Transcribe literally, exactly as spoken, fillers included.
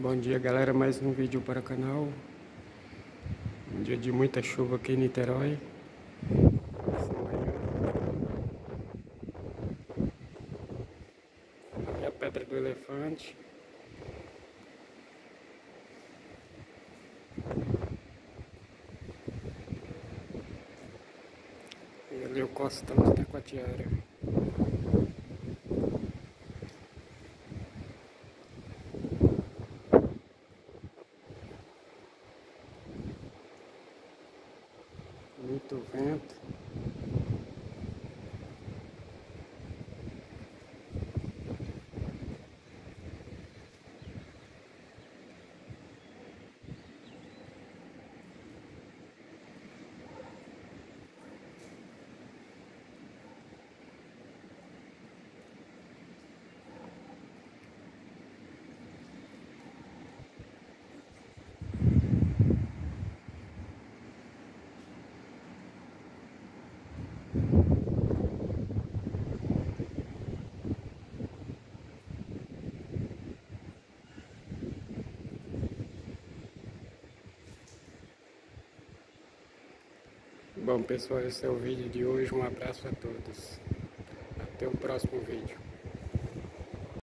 Bom dia, galera, mais um vídeo para o canal. Um dia de muita chuva aqui em Niterói. Essa manhã. E a Pedra do Elefante. E ali o Costão de Taquatiara. Muito vento. Bom, pessoal, esse é o vídeo de hoje. Um abraço a todos. Até o próximo vídeo.